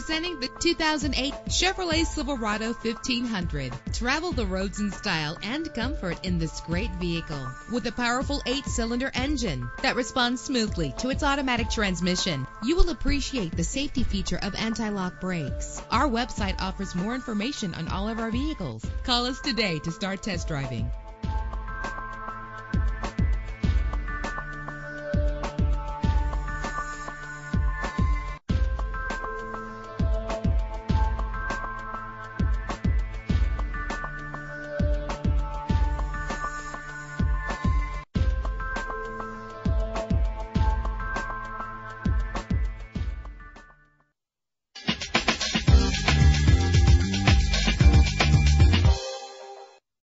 Presenting the 2008 Chevrolet Silverado 1500. Travel the roads in style and comfort in this great vehicle. With a powerful 8-cylinder engine that responds smoothly to its automatic transmission, you will appreciate the safety feature of anti-lock brakes. Our website offers more information on all of our vehicles. Call us today to start test driving.